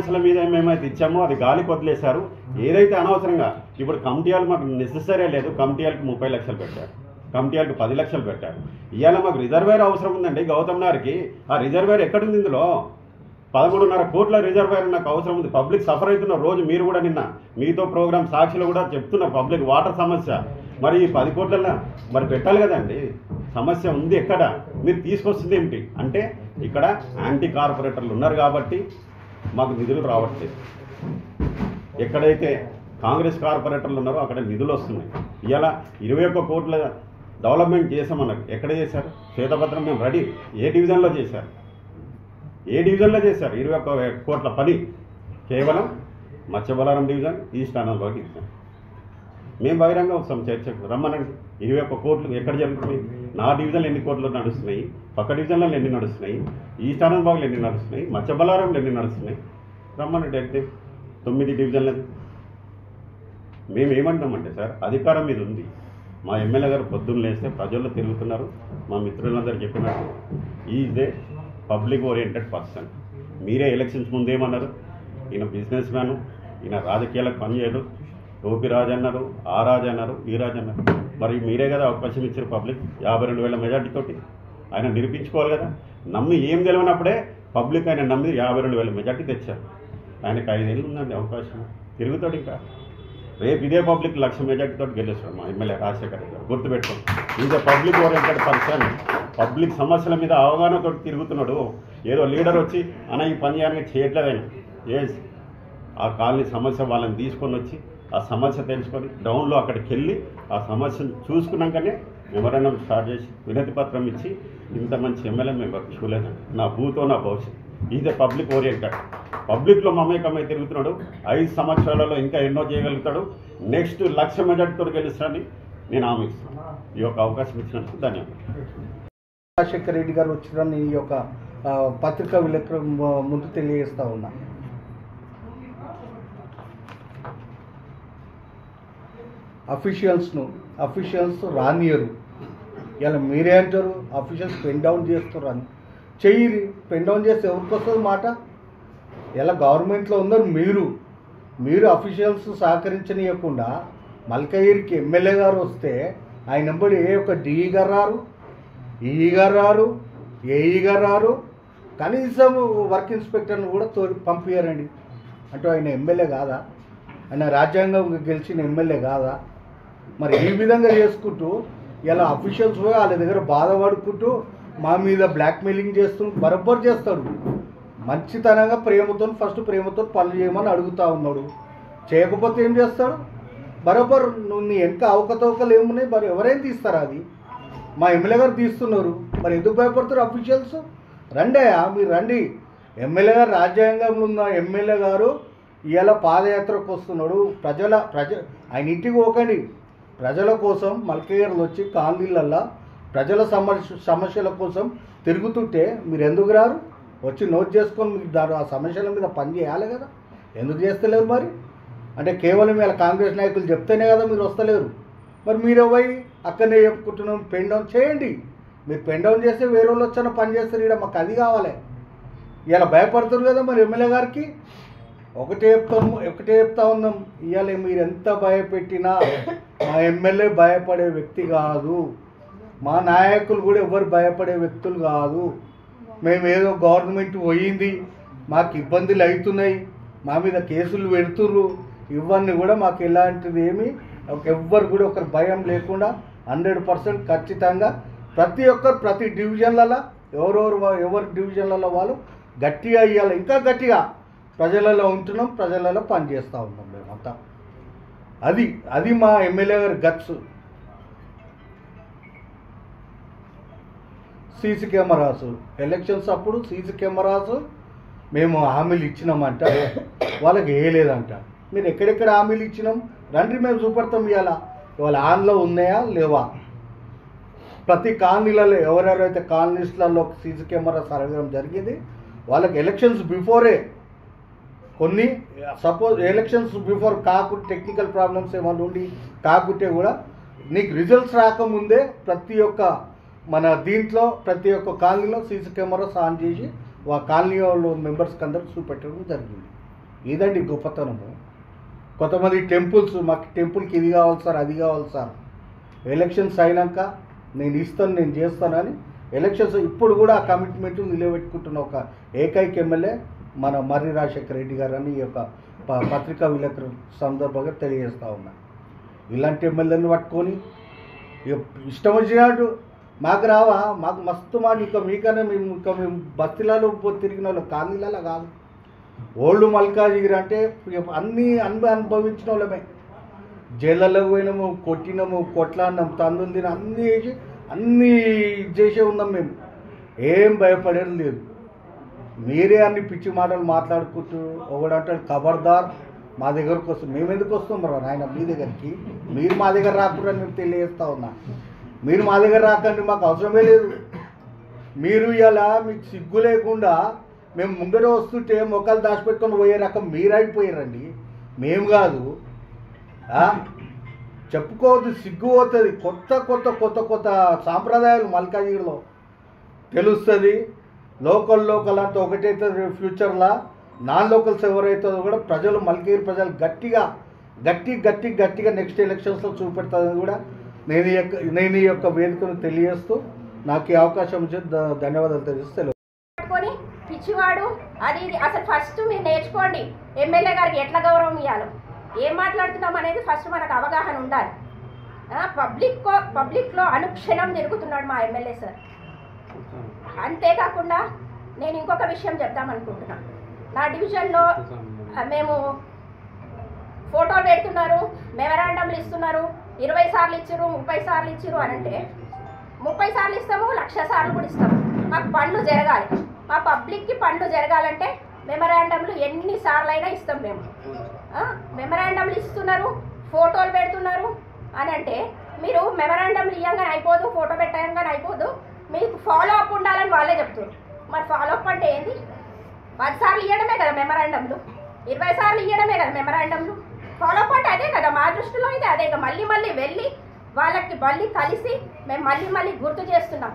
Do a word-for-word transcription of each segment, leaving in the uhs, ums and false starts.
లక్షల మీద మేమైతే ఇచ్చామో అది గాలికి వదిలేశారు. ఏదైతే అనవసరంగా ఇప్పుడు కమిటీలు మాకు నెసెసరీ లేదు, కమిటీలకు ముప్పై లక్షలు పెట్టారు, కమిటీలకు పది లక్షలు పెట్టారు. ఇవాళ మాకు రిజర్వేర్ అవసరం ఉందండి గౌతమ్ నగర్కి. ఆ రిజర్వేర్ ఎక్కడుంది? ఇందులో పదమూడున్నర కోట్ల రిజర్వేర్ నాకు అవసరం ఉంది. పబ్లిక్ సఫర్ అవుతున్న రోజు మీరు కూడా నిన్న మీతో ప్రోగ్రామ్ సాక్షిలో కూడా చెప్తున్నారు పబ్లిక్ వాటర్ సమస్య. మరి ఈ పది కోట్ల మరి పెట్టాలి కదండి. సమస్య ఉంది ఎక్కడ, మీరు తీసుకొస్తుంది ఏమిటి అంటే ఇక్కడ యాంటీ కార్పొరేటర్లు ఉన్నారు కాబట్టి మాకు నిధులు రావట్లేదు. ఎక్కడైతే కాంగ్రెస్ కార్పొరేటర్లు ఉన్నారో అక్కడ నిధులు వస్తున్నాయి. ఇవాళ ఇరవై ఒక్క కోట్ల డెవలప్మెంట్ చేసామన్నారు. ఎక్కడ చేశారు? శ్వేతపత్రం మేము రెడీ. ఏ డివిజన్లో చేశారు? ఏ డివిజన్లో చేశారు? ఇరవై ఒక్క కోట్ల పని కేవలం Matsyabalaram division, east Anantbagh division. మేము బహిరంగ వస్తాం చర్చకు, రమ్మనండి. ఇరవై ఒక్క కోట్లు ఎక్కడ జరుగుతున్నాయి? నా డివిజన్లో ఎన్ని కోట్లు నడుస్తున్నాయి, పక్క డివిజన్లో ఎన్ని నడుస్తున్నాయి, ఈస్ట్ అనంతబాగ్లో ఎన్ని నడుస్తున్నాయి, మత్స్యబలారంలో ఎన్ని నడుస్తున్నాయి, రమ్మనండి. అయితే తొమ్మిది డివిజన్లది. మేము ఏమంటామంటే సార్, అధికారం మీద ఉంది. మా ఎమ్మెల్యే గారు పొద్దున్న లేస్తే ప్రజల్లో తిరుగుతున్నారు. మా మిత్రులందరూ చెప్పినట్టు is a public oriented person. మీరే ఎలక్షన్స్ ముందేమన్నారు? ఈయన బిజినెస్ మ్యాను, ఈయన రాజకీయాలకు పనిచేయడు, టోపీ రాజు అన్నారు, ఆ రాజు అన్నారు, ఈ రాజు అన్నారు. మరి మీరే కదా అవకాశం ఇచ్చారు పబ్లిక్ యాభై రెండు వేల మెజార్టీతోటి. ఆయన నిరూపించుకోవాలి కదా. నమ్మి ఏం తెలియనప్పుడే పబ్లిక్ ఆయన నమ్మి యాభై రెండు వేల మెజార్టీ తెచ్చారు. ఆయనకు ఐదేళ్ళు ఉందండి అవకాశం, తిరుగుతాడు. ఇంకా రేపు ఇదే పబ్లిక్ లక్ష మెజార్టీతో గెలుస్తాడు మా ఎమ్మెల్యే రాజశేఖర్ గారు. గుర్తుపెట్టుకోండి, is a public oriented person. Public సమస్యల మీద అవగాహనతో తిరుగుతున్నాడు. ఏదో లీడర్ వచ్చి అన్న ఈ పని చేయడానికి చేయట్లేదైనా ఏ ఆ కాలనీ సమస్య వాళ్ళని తీసుకొని వచ్చి ఆ సమస్య తెలుసుకొని డౌన్లో అక్కడికి వెళ్ళి ఆ సమస్యను చూసుకున్నాకనే మెమరాండం స్టార్ట్ చేసి వినతి పత్రం ఇచ్చి ఇంత మంచి ఎమ్మెల్యే మేము చూడలేదండి. నా భూతో నా భవిష్యత్. Is a public oriented. పబ్లిక్లో మమేకమై తిరుగుతున్నాడు. ఐదు సంవత్సరాలలో ఇంకా ఎన్నో చేయగలుగుతాడు. నెక్స్ట్ లక్ష మెజార్టీతో గెలుస్తాడని నేను హామీ ఇస్తాను. ఈ యొక్క అవకాశం ఇచ్చినందుకు ధన్యవాదాలు. రాజశేఖర్ రెడ్డి గారు వచ్చిన ఈ యొక్క పత్రికా విలేకరు ముందు తెలియజేస్తా ఉన్నా. అఫీషియల్స్ను అఫీషియల్స్ రానియరు. ఇలా మీరే అంటారు అఫీషియల్స్ పెన్ డౌన్ చేస్తారు అని. చెయ్యి పెన్ డౌన్ చేస్తే ఎవరికి వస్తుంది మాట? ఇలా గవర్నమెంట్లో ఉన్నారు మీరు మీరు అఫీషియల్స్ సహకరించనీయకుండా మల్కగిరికి ఎమ్మెల్యే గారు వస్తే ఆయన నెంబడి ఏ ఒక డిఈ గారు రారు, ఈఈ గారు రారు, ఏఈ గారు రారు, కనీసం వర్క్ ఇన్స్పెక్టర్ని కూడా తో పంపించారండి. అంటే ఆయన ఎమ్మెల్యే కాదా? ఆయన రాజ్యాంగం గెలిచిన ఎమ్మెల్యే కాదా? మరి ఈ విధంగా చేసుకుంటూ ఇలా అఫీషియల్స్ పోయి వాళ్ళ దగ్గర బాధపడుకుంటూ మా మీద బ్లాక్మెయిలింగ్ చేస్తూ బరబ్బర్ చేస్తాడు. మంచితనంగా ప్రేమతో ఫస్ట్ ప్రేమతో పనులు చేయమని అడుగుతూ ఉన్నాడు. చేయకపోతే ఏం చేస్తాడు? బరోబర్ నువ్వు నీ వెనక అవకతవకలు ఏమున్నాయి? మరి ఎవరైనా తీస్తారా? అది మా ఎమ్మెల్యే గారు తీస్తున్నారు. మరి ఎందుకు భయపడతారు అఫీషియల్స్? రండి, మీరు రండి. ఎమ్మెల్యే గారు రాజ్యాంగంలో ఉన్న ఎమ్మెల్యే గారు ఇవాళ పాదయాత్రకు వస్తున్నాడు. ప్రజల ప్రజ ఆయన ఇంటికి పోకండి. ప్రజల కోసం మల్కగిరిలో వచ్చి కాలనీలల్లో ప్రజల సమస్య సమస్యల కోసం తిరుగుతుంటే మీరు ఎందుకు రారు? వచ్చి నోట్ చేసుకొని మీకు దాని ఆ సమస్యల మీద పని చేయాలి కదా. ఎందుకు చేస్తలేరు మరి? అంటే కేవలం ఇలా కాంగ్రెస్ నాయకులు చెప్తేనే కదా మీరు వస్తలేరు. మరి మీరు పోయి అక్కడనే చెప్పుకుంటున్నాం పెన్ డౌన్ చేయండి. మీరు పెన్ డౌన్ చేస్తే వేరే వాళ్ళు వచ్చిన పని చేస్తారు. ఇక్కడ మాకు అది కావాలి. ఇలా భయపడుతున్నారు కదా మరి ఎమ్మెల్యే గారికి. ఒకటే చెప్తాము ఒకటే చెప్తా ఉన్నాం. ఇవాళ మీరు ఎంత భయపెట్టినా మా ఎమ్మెల్యే భయపడే వ్యక్తి కాదు. మా నాయకులు కూడా ఎవరు భయపడే వ్యక్తులు కాదు. మేము ఏదో గవర్నమెంట్ పోయింది, మాకు ఇబ్బందులు అవుతున్నాయి, మా మీద కేసులు పెడుతుర్రు, ఇవన్నీ కూడా మాకు ఎలాంటిది ఏమి ఎవ్వరు కూడా ఒకరు భయం లేకుండా హండ్రెడ్ పర్సెంట్ ఖచ్చితంగా ప్రతి ఒక్కరు ప్రతి డివిజన్లలో ఎవరెవరు ఎవరి డివిజన్లలో వాళ్ళు గట్టిగా ఇవ్వాలి. ఇంకా గట్టిగా ప్రజలలో ఉంటున్నాం, ప్రజలలో పనిచేస్తూ ఉన్నాం మేమంతా. అది అది మా ఎమ్మెల్యే గారి గట్స్. సీసీ కెమెరాస్ ఎలక్షన్స్ అప్పుడు సీసీ కెమెరాస్ మేము హామీలు ఇచ్చినామంట, వాళ్ళకి వేయలేదంట. మీరు ఎక్కడెక్కడ హామీలు ఇచ్చినాం రండి, మేము చూపెడతాం. ఇవాళ ఇవాళ ఆన్లో ఉన్నాయా లేవా? ప్రతి కాలనీలలో ఎవరెవరైతే కాలనీస్లలో సీసీ కెమెరా సరగడం జరిగింది వాళ్ళకి ఎలక్షన్స్ బిఫోరే కొన్ని సపోజ్ ఎలక్షన్స్ బిఫోర్ కాకుండా టెక్నికల్ ప్రాబ్లమ్స్ ఏమైనా ఉండి కాకుంటే కూడా నీకు రిజల్ట్స్ రాకముందే ప్రతి ఒక్క మన దీంట్లో ప్రతి ఒక్క కాలనీలో సీసీ కెమెరాస్ ఆన్ చేసి ఆ కాలనీ వాళ్ళు మెంబర్స్కి అందరికి చూపెట్టడం జరిగింది. ఇదండి గొప్పతనము. కొంతమంది టెంపుల్స్, మాకు టెంపుల్కి ఇది కావాలి సార్, అది కావాలి సార్, ఎలక్షన్స్ అయినాక నేను ఇస్తాను, నేను చేస్తానని ఎలక్షన్స్ ఇప్పుడు కూడా ఆ కమిట్మెంట్ నిలబెట్టుకుంటున్న ఒక ఏకైక ఎమ్మెల్యే మన మర్రి రాజశేఖర రెడ్డి గారు అని ఈ యొక్క ప- పత్రికా విలేకరు సందర్భంగా తెలియజేస్తూ ఉన్నా. ఇలాంటి ఎమ్మెల్యేని పట్టుకొని ఇక ఇష్టం వచ్చినట్టు మాకు రావా, మాకు మస్తు మాట, ఇంకా మీకన్నా మేము ఇంకా మేము బస్తీలలో తిరిగిన వాళ్ళు కాలనీలలో కాదు. ఓల్డ్ మల్కాజిగిరి అంటే ఇక అన్నీ అను అనుభవించిన వాళ్ళమే. జైళ్ళలోకి పోయినాము, కొట్టినాము, కొట్లాడినాం, తందులు తిన అన్నీ చేసి అన్నీ చేసే ఉన్నాం మేము. ఏం భయపడేది లేదు. మీరే అన్ని పిచ్చి మాటలు మాట్లాడుకుంటూ ఒకడు అంటాడు ఖబర్దార్ మా దగ్గరకు వస్తుంది. మేము ఎందుకు వస్తాం రా నాయన మీ దగ్గరికి, మీరు మా దగ్గర రాకుండా నేను తెలియజేస్తా ఉన్నా. మీరు మా దగ్గర రాకండి, మాకు అవసరమే లేదు. మీరు ఇలా మీకు సిగ్గు లేకుండా మేము ముందర వస్తుంటే మొక్కలు దాచిపెట్టుకొని పోయే రకం మీరైపోయారండి, మేము కాదు. చెప్పుకోవద్దు, సిగ్గు పోతుంది. కొత్త కొత్త కొత్త కొత్త సాంప్రదాయాలు మల్కాజిగిరిలో తెలుస్తుంది. లోకల్ లోకల్ అంతా ఒకటైతే ఫ్యూచర్లో నాన్ లోకల్స్ ఎవరైతుందో కూడా ప్రజలు, మల్కాజిగిరి ప్రజలు గట్టిగా గట్టి గట్టి గట్టిగా నెక్స్ట్ ఎలక్షన్స్లో చూపెడతాదని కూడా నేను ఈ యొక్క నేను ఈ యొక్క వేదికను తెలియజేస్తూ నాకు ఈ అవకాశం ఇచ్చి ధ- ధన్యవాదాలు తెలియజేస్తే పట్టుకొని పిచ్చివాడు అది ఇది అసలు ఫస్ట్ మీరు నేర్చుకోండి ఎమ్మెల్యే గారికి ఎట్లా గౌరవం ఇవ్వాలో, ఏం మాట్లాడుతున్నాం అనేది ఫస్ట్ మనకు అవగాహన ఉండాలి. పబ్లిక్ పబ్లిక్లో అనుక్షణం తిరుగుతున్నాడు మా ఎమ్మెల్యే సార్. అంతేకాకుండా నేను ఇంకొక విషయం చెప్దామనుకుంటున్నాను. నా డివిజన్లో ఆ, మేము ఫోటోలు పెడుతున్నారు, మెమరాండంలు ఇస్తున్నారు, ఇరవై సార్లు ఇచ్చారు, ముప్పై సార్లు ఇచ్చారు అని అంటే ముప్పై సార్లు ఇస్తాము, లక్ష సార్లు కూడా ఇస్తాము. మాకు పనులు జరగాలి, మా పబ్లిక్కి పనులు జరగాలంటే మెమరాండంలు ఎన్నిసార్లు అయినా ఇస్తాం మేము. మెమరాండంలు ఇస్తున్నారు, ఫోటోలు పెడుతున్నారు అని అంటే మీరు మెమరాండంలు ఇవ్వగానే అయిపోదు, ఫోటో పెట్టగానే అయిపోదు, మీకు ఫాలో అప్ ఉండాలని వాళ్ళే చెప్తారు. మరి ఫాలో అప్ అంటే ఏంది? పది సార్లు ఇవ్వడమే కదా మెమరాండంలు, ఇరవై సార్లు ఇవ్వడమే కదా మెమరాండంలు. ఫాలో అప్ అంటే అదే కదా, మా దృష్టిలో అయితే అదే కదా. మళ్ళీ మళ్ళీ వెళ్ళి వాళ్ళకి మళ్ళీ కలిసి మేము మళ్ళీ మళ్ళీ గుర్తు చేస్తున్నాం.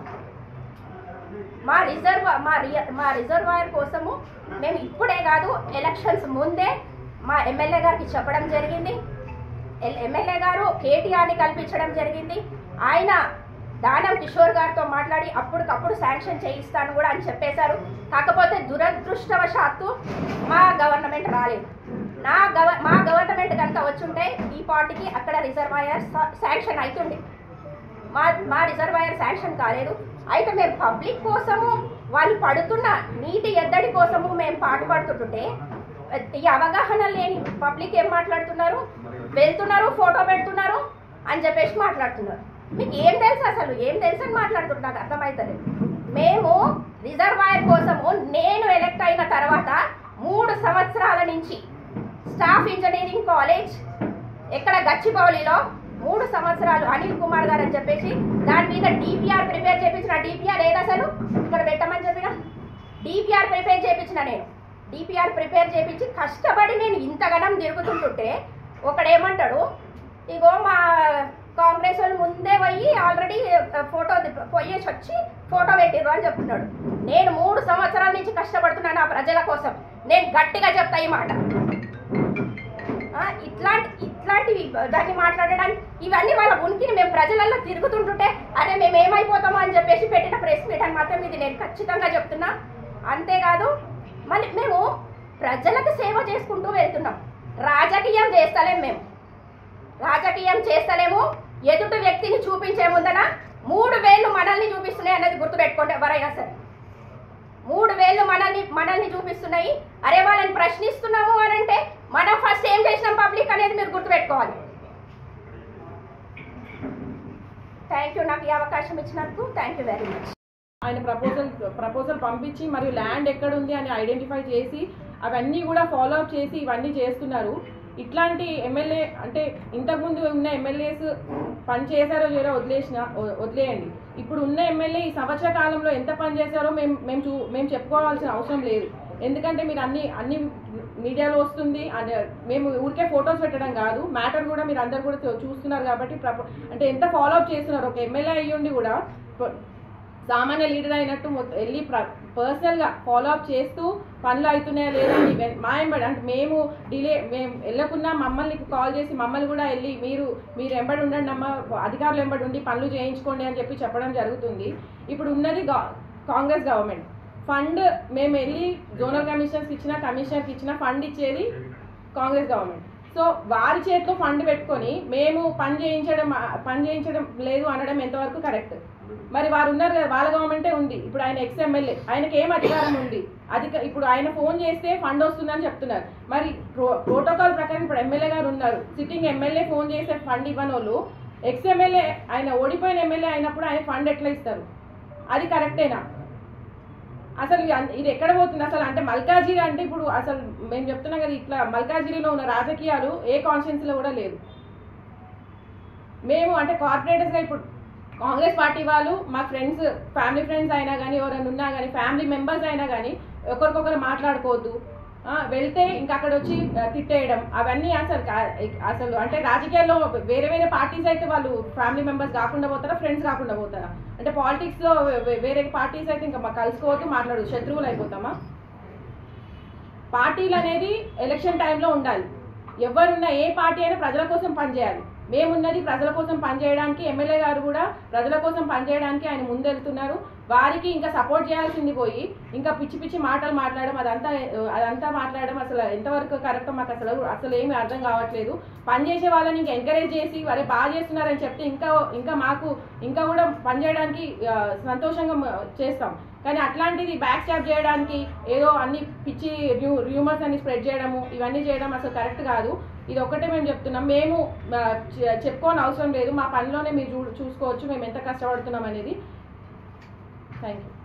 మా రిజర్వ్ మా రియ మా రిజర్వాయర్ కోసము మేము ఇప్పుడే కాదు, ఎలక్షన్స్ ముందే మా ఎమ్మెల్యే గారికి చెప్పడం జరిగింది. ఎమ్మెల్యే గారు కేటీఆర్ని కల్పించడం జరిగింది. ఆయన దానం కిషోర్ గారితో మాట్లాడి అప్పటికప్పుడు శాంక్షన్ చేయిస్తాను కూడా అని చెప్పేశారు. కాకపోతే దురదృష్టవశాత్తు మా గవర్నమెంట్ రాలేదు. నా గవ మా గవర్నమెంట్ కనుక వచ్చుంటే ఈ పార్టీకి అక్కడ రిజర్వాయర్ శాంక్షన్ అవుతుంది. మా మా రిజర్వాయర్ శాంక్షన్ కాలేదు. అయితే మేము పబ్లిక్ కోసము, వాళ్ళు పడుతున్న నీటి ఎద్దడి కోసము మేము పాటుపడుతుంటే ఈ అవగాహన లేని పబ్లిక్ ఏం మాట్లాడుతున్నారు? వెళ్తున్నారు, ఫోటో పెడుతున్నారు అని చెప్పేసి మాట్లాడుతున్నారు. మీకు ఏం తెలుసు అసలు? ఏం తెలుసు అని మాట్లాడుతున్నారు, నాకు అర్థమవుతుంది. మేము రిజర్వాయర్ కోసము నేను ఎలక్ట్ అయిన తర్వాత మూడు సంవత్సరాల నుంచి స్టాఫ్ ఇంజనీరింగ్ కాలేజ్ ఎక్కడ గచ్చిబౌలిలో మూడు సంవత్సరాలు అనిల్ కుమార్ గారు అని చెప్పేసి దాని మీద డిపిఆర్ ప్రిపేర్ చేయించిన, డిపిఆర్ ఏది అసలు ఇక్కడ పెట్టమని చెప్పిన డిపిఆర్ ప్రిపేర్ చేయించిన నేను డిపిఆర్ ప్రిపేర్ చేయించి కష్టపడి నేను ఇంతగనం తిరుగుతుంటుంటే ఒకడేమంటాడు, ఇగో మా కాంగ్రెస్ వాళ్ళు ముందే పోయి ఆల్రెడీ ఫోటో పోయేసి వచ్చి ఫోటో పెట్టిర్రు అని చెప్తున్నాడు. నేను మూడు సంవత్సరాల నుంచి కష్టపడుతున్నాను ఆ ప్రజల కోసం. నేను గట్టిగా చెప్తా ఈ మాట. ఇట్లాంటి ఇట్లాంటివి దాన్ని మాట్లాడడానికి ఇవన్నీ వాళ్ళ ఉనికిని మేము ప్రజలలో తిరుగుతుంటుంటే అరే మేము ఏమైపోతామో అని చెప్పేసి పెట్టిన ప్రెస్ మీట్ అని మాత్రం ఇది నేను ఖచ్చితంగా చెప్తున్నా. అంతేకాదు మళ్ళీ మేము ప్రజలకు సేవ చేసుకుంటూ వెళ్తున్నాం. రాజకీయం చేస్తలేము, మేము రాజకీయం చేస్తలేము. ఎదుటి వ్యక్తిని చూపించే ముందన మూడు వేళ్ళు మనల్ని చూపిస్తున్నాయి అనేది గుర్తుపెట్టుకోండి ఎవరైనా సరే. మూడు వేళ్ళు మనల్ని మనల్ని చూపిస్తున్నాయి. అరే వాళ్ళని ప్రశ్నిస్తున్నాము అని అంటే మనం ఫస్ట్ ఏం చేసినాం పబ్లిక్ అనేది మీరు గుర్తుపెట్టుకోవాలి. థ్యాంక్ యూ, నాకు ఈ అవకాశం ఇచ్చినందుకు థ్యాంక్ యూ వెరీ మచ్. ఆయన ప్రపోజల్ ప్రపోజల్ పంపించి మరియు ల్యాండ్ ఎక్కడుంది అని ఐడెంటిఫై చేసి అవన్నీ కూడా ఫాలో అప్ చేసి ఇవన్నీ చేస్తున్నారు. ఇట్లాంటి ఎమ్మెల్యే అంటే ఇంతకుముందు ఉన్న ఎమ్మెల్యేస్ పని చేశారో లేదో వదిలేసిన వదిలేయండి. ఇప్పుడు ఉన్న ఎమ్మెల్యే ఈ సంవత్సర కాలంలో ఎంత పని చేశారో మేము మేము చూ మేము చెప్పుకోవాల్సిన అవసరం లేదు. ఎందుకంటే మీరు అన్ని అన్ని మీడియాలో వస్తుంది, మేము ఊరికే ఫొటోస్ పెట్టడం కాదు, మ్యాటర్ కూడా మీరు అందరు కూడా చూస్తున్నారు. కాబట్టి అంటే ఎంత ఫాలో అప్ చేస్తున్నారు. ఒక ఎమ్మెల్యే అయ్యుండి కూడా సామాన్య లీడర్ అయినట్టు మొత్తం వెళ్ళి పర్సనల్గా ఫాలో అప్ చేస్తూ పనులు అవుతున్నాయా లేదా అని మా ఎంబడి అంటే మేము డిలే మేము వెళ్ళకున్నా మమ్మల్ని కాల్ చేసి మమ్మల్ని కూడా వెళ్ళి మీరు మీరు ఎంబడి ఉండండి అమ్మ అధికారులు ఎంబడి ఉండి పనులు చేయించుకోండి అని చెప్పి చెప్పడం జరుగుతుంది. ఇప్పుడు ఉన్నది కాంగ్రెస్ గవర్నమెంట్ ఫండ్ మేము వెళ్ళి జోనల్ కమిషనర్స్కి ఇచ్చిన కమిషనర్కి ఇచ్చిన ఫండ్ ఇచ్చేది కాంగ్రెస్ గవర్నమెంట్. సో వారి చేతిలో ఫండ్ పెట్టుకొని మేము పని చేయించడం పని చేయించడం లేదు అనడం ఎంతవరకు కరెక్ట్? మరి వారు ఉన్నారు కదా, వాళ్ళ గవర్నమెంటే ఉంది. ఇప్పుడు ఆయన ఎక్స్ ఎమ్మెల్యే, ఆయనకి ఏం అధికారం ఉంది? అది ఇప్పుడు ఆయన ఫోన్ చేస్తే ఫండ్ వస్తుందని చెప్తున్నారు. మరి ప్రో ప్రోటోకాల్ ప్రకారం ఇప్పుడు ఎమ్మెల్యే గారు ఉన్నారు, సిట్టింగ్ ఎమ్మెల్యే ఫోన్ చేస్తే ఫండ్ ఇవ్వని వాళ్ళు ఎక్స్ ఎమ్మెల్యే ఆయన ఓడిపోయిన ఎమ్మెల్యే అయినప్పుడు ఆయన ఫండ్ ఎట్లా ఇస్తారు? అది కరెక్టేనా? అసలు ఇది ఎక్కడ పోతుంది అసలు? అంటే మల్కాజిగిరి అంటే ఇప్పుడు అసలు మేము చెప్తున్నాం కదా, ఇట్లా మల్కాజిగిరిలో ఉన్న రాజకీయాలు ఏ కాన్స్టిట్యున్సీలో కూడా లేదు. మేము అంటే కార్పొరేటర్స్గా ఇప్పుడు కాంగ్రెస్ పార్టీ వాళ్ళు మా ఫ్రెండ్స్ ఫ్యామిలీ ఫ్రెండ్స్ అయినా కానీ ఎవరైనా ఉన్నా కానీ ఫ్యామిలీ మెంబర్స్ అయినా కానీ ఒకరికొకరు మాట్లాడుకోవద్దు, వెళ్తే ఇంకా అక్కడ వచ్చి తిట్టేయడం అవన్నీ అసలు అసలు అంటే రాజకీయాల్లో వేరే వేరే పార్టీస్ అయితే వాళ్ళు ఫ్యామిలీ మెంబర్స్ కాకుండా పోతారా, ఫ్రెండ్స్ కాకుండా పోతారా? అంటే పాలిటిక్స్లో వేరే పార్టీస్ అయితే ఇంకా కలుసుకోవద్దు, మాట్లాడదు, శత్రువులు అయిపోతామా? పార్టీలు అనేది ఎలక్షన్ టైంలో ఉండాలి. ఎవరున్నా ఏ పార్టీ అయినా ప్రజల కోసం పనిచేయాలి. మేమున్నది ప్రజల కోసం పనిచేయడానికి, ఎమ్మెల్యే గారు కూడా ప్రజల కోసం పనిచేయడానికి ఆయన ముందెళ్తున్నారు. వారికి ఇంకా సపోర్ట్ చేయాల్సింది పోయి ఇంకా పిచ్చి పిచ్చి మాటలు మాట్లాడడం అదంతా అదంతా మాట్లాడడం అసలు ఎంతవరకు కరెక్టో మాకు అసలు అసలు ఏమీ అర్థం కావట్లేదు. పనిచేసే వాళ్ళని ఇంకా ఎంకరేజ్ చేసి వారే బాగా చేస్తున్నారని చెప్తే ఇంకా ఇంకా మాకు ఇంకా కూడా పనిచేయడానికి సంతోషంగా చేస్తాం. కానీ అట్లాంటిది బ్యాక్ స్టాప్ చేయడానికి ఏదో అన్ని పిచ్చి ర్యూ ర్యూమర్స్ అన్ని స్ప్రెడ్ చేయడము ఇవన్నీ చేయడం అసలు కరెక్ట్ కాదు. ఇది ఒక్కటే మేము చెప్తున్నాం, మేము చెప్పుకోని అవసరం లేదు, మా పనిలోనే మీరు చూ చూసుకోవచ్చు మేము ఎంత కష్టపడుతున్నాం అనేది. Thank you.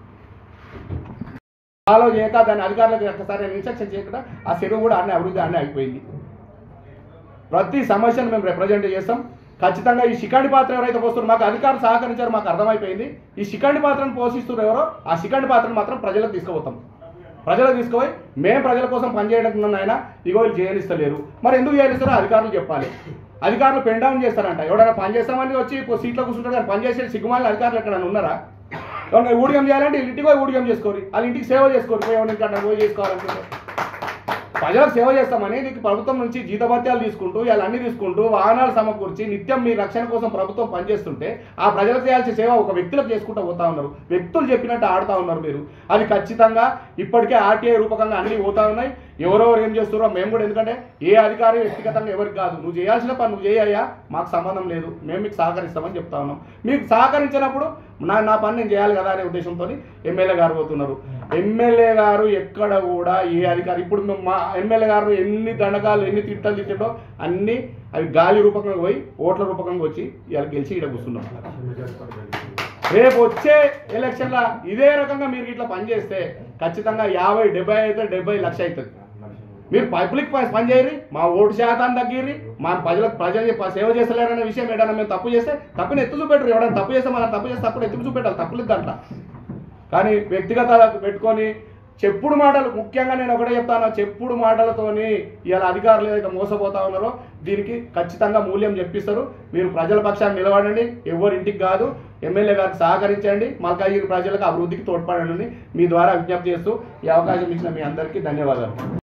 ఫాలో చేయక దాని అధికారులకు ఒక్కసారి ఇన్స్ట్రక్షన్ చేయకుండా ఆ చెరువు కూడా అన్ని అభివృద్ధి అన్నీ అయిపోయింది. ప్రతి సమస్యను మేము రిప్రజెంట్ చేస్తాం. ఖచ్చితంగా ఈ శిఖండి పాత్ర ఎవరైతే పోస్తున్నారో మాకు అధికారులు సహకరించారో మాకు అర్థమైపోయింది. ఈ శిఖండి పాత్రను పోషిస్తున్నారు ఎవరో ఆ శిఖండి పాత్రను మాత్రం ప్రజలకు తీసుకుపోతాం. ప్రజలకు తీసుకుపోయి మేము ప్రజల కోసం పనిచేయడం ఆయన ఇగో వీళ్ళు చేయనిస్తలేరు, మరి ఎందుకు చేయనిస్తారో అధికారులు చెప్పాలి. అధికారులు పెన్ డౌన్ చేస్తారంట, ఎవరైనా పని చేస్తామని వచ్చి సీట్లో కూర్చుంటారు కానీ పని చేసే సిగ్గుమాలి అధికారులు ఎక్కడైనా ఉన్నారా? ఎవరైనా ఊడిగం చేయాలంటే ఇంటికి పోయి ఊడిగం చేసుకోరు, వాళ్ళ ఇంటికి సేవ చేసుకోరు, పోయి ఎవరి ఇంటికి పోయి చేసుకోవాలనుకుంటారు. ప్రజలకు సేవ చేస్తామని నీకు ప్రభుత్వం నుంచి జీతభత్యాలు తీసుకుంటూ ఇలా అన్ని తీసుకుంటూ వాహనాలు సమకూర్చి నిత్యం మీ రక్షణ కోసం ప్రభుత్వం పనిచేస్తుంటే ఆ ప్రజలకు చేయాల్సిన సేవ ఒక వ్యక్తులకు చేసుకుంటూ పోతా ఉన్నారు. వ్యక్తులు చెప్పినట్టు ఆడుతూ ఉన్నారు మీరు. అది ఖచ్చితంగా ఇప్పటికే ఆర్టీఐ రూపకంగా అన్ని పోతా ఉన్నాయి. ఎవరెవరు ఏం చేస్తున్నారో మేము కూడా, ఎందుకంటే ఏ అధికారి వ్యక్తిగతంగా ఎవరికి కాదు, నువ్వు చేయాల్సిన పని నువ్వు చేయయ్యా, మాకు సంబంధం లేదు, మేము మీకు సహకరిస్తామని చెప్తా ఉన్నాం. మీకు సహకరించినప్పుడు నా నా పని నేను చేయాలి కదా అనే ఉద్దేశంతో ఎమ్మెల్యే గారు పోతున్నారు. ఎమ్మెల్యే గారు ఎక్కడ కూడా ఏ అధికారి, ఇప్పుడు మా ఎమ్మెల్యే గారు ఎన్ని దండకాలు ఎన్ని తిట్టలు తిట్టడో అన్నీ అవి గాలి రూపకంగా పోయి ఓట్ల రూపకంగా వచ్చి ఇలా గెలిచి ఇక్కడ కూర్చున్నాం. రేపు వచ్చే ఎలక్షన్లో ఇదే రకంగా మీరు ఇట్లా పనిచేస్తే ఖచ్చితంగా యాభై డెబ్బై అయితే డెబ్బై లక్ష అవుతుంది. మీరు పబ్లిక్ పని చేయరు, మా ఓటు శాతాన్ని తగ్గిర్రి, మా ప్రజలకు ప్రజలు సేవ చేస్తలేరనే విషయం ఏదైనా మేము తప్పు చేస్తే తప్పుని ఎత్తు చూపెట్టరు. ఎవరైనా తప్పు చేస్తే మనం తప్పు చేస్తే తప్పుని ఎత్తు చూపెట్టాలి, తప్పులేదు దాంట్లో. కానీ వ్యక్తిగత పెట్టుకొని చెప్పుడు మాటలు, ముఖ్యంగా నేను ఒకటే చెప్తాను, చెప్పుడు మాటలతోని ఇలా అధికారులు ఏదైతే మోసపోతా ఉన్నారో దీనికి ఖచ్చితంగా మూల్యం చెప్పిస్తారు. మీరు ప్రజల పక్షాన్ని నిలబడండి, ఎవరింటికి కాదు, ఎమ్మెల్యే గారికి సహకరించండి, మల్కాజిగిరి ప్రజలకు అభివృద్ధికి తోడ్పడండి మీ ద్వారా విజ్ఞప్తి చేస్తూ ఈ అవకాశం ఇచ్చిన మీ అందరికీ ధన్యవాదాలు.